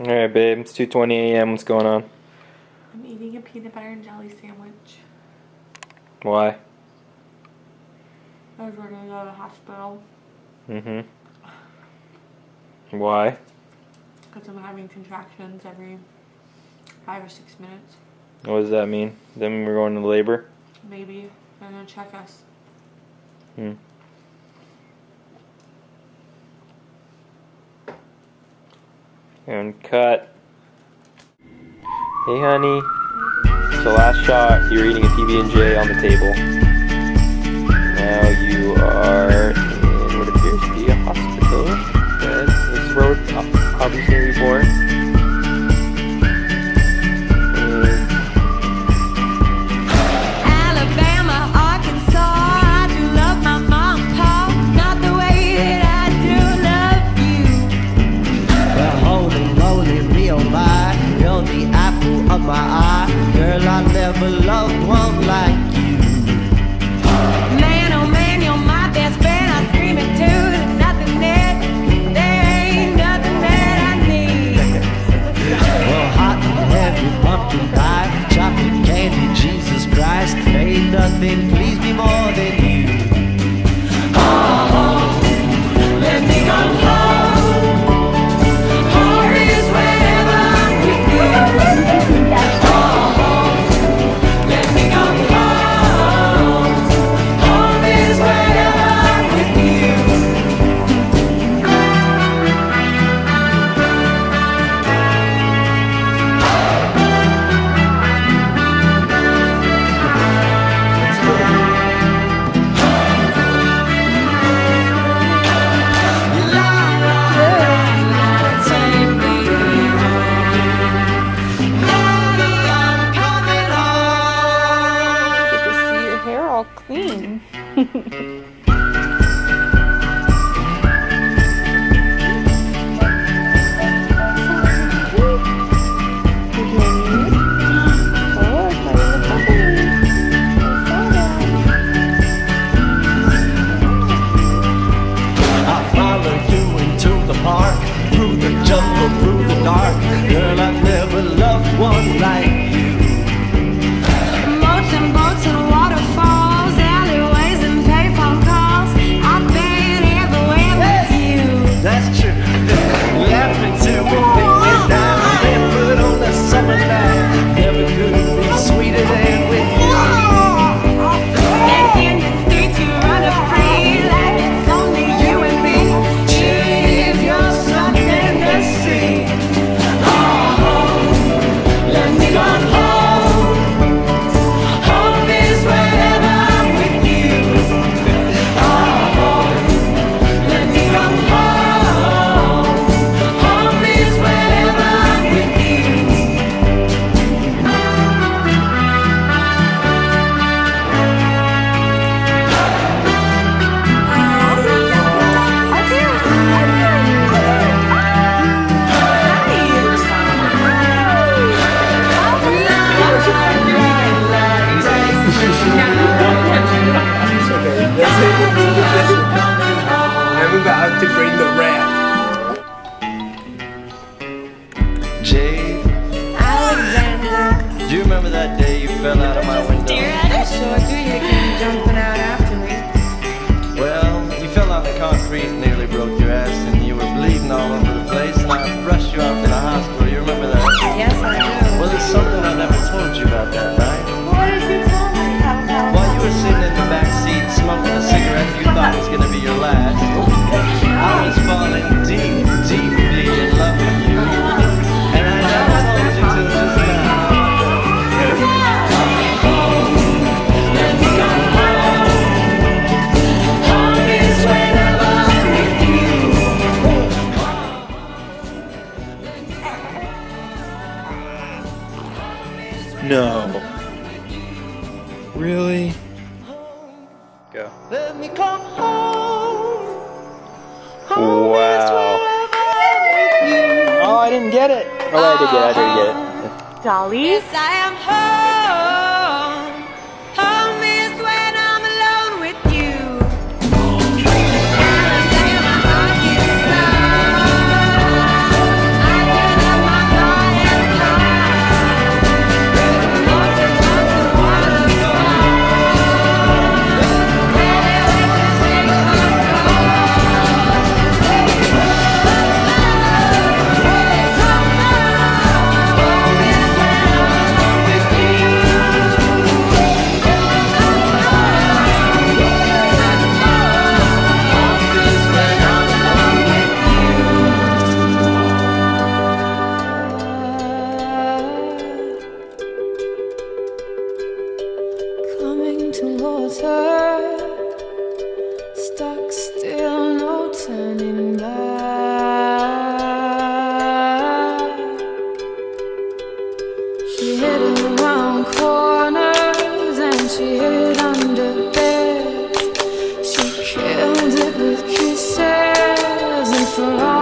Alright, babe, it's 2:20 a.m. What's going on? I'm eating a peanut butter and jelly sandwich. Why? I was going to go to the hospital. Why? Because I'm having contractions every 5 or 6 minutes. What does that mean? Does that mean we're going to labor? Maybe. They're going to check us. And cut. Hey, honey. It's the last shot. You're eating a PB&J on the table. Now you are in what appears to be a hospital. Bed. This is where we're obviously born. Alabama, Arkansas, I do love my mom and pa, not the way that I do love you. Well, holy moly, me oh my, you're the apple of my eye. Girl, I never loved one like you. Man, oh man, you're my best friend. I scream it too. There's nothing that, there ain't nothing that I need. Well, hot and heavy pumpkin pie, chocolate candy, Jesus Christ, ain't nothing please me more than you. Oh, let me go home. Home is wherever I'm with you. Oh, let me go home. Home is wherever I'm with you. Good to see your hair all clean. I followed you into the park, through the jungle, through the dark. Girl, I've never loved one like you. Moats and boats and waterfalls, alleyways and payphone calls. I've been everywhere with you. That's true. Laughing till we think we're down, barefoot on the summer night. Never could be sweeter than with you. And in the streets you run free like it's only you and me. If you're something to see. Oh, let me go home. Home is wherever I'm with you. Oh, let me go home. Home is wherever I'm with you. I'm about to bring the rap. Jade, do you remember that day you fell out of my window? I sure do. You came jumping out after me. Well, you fell on the concrete, nearly broke your ass, and you were bleeding all over the place, and I rushed you out to the hospital. You remember that? Yes, I do. Well, there's something I never told you about that night. What did you tell me? While you were sitting in the back seat smoking a cigarette you thought was going to be your last, I was falling deep, deeply in love with you. And I never told you till just now. Let me go home. Home is wherever I'm with you. No. Really? Go. Let me come home. Wow. Oh, I didn't get it. Oh, I did get it. Dolly? Yes, I am home. Home is when I'm alone with you. Alabama, Arkansas. I do love my for all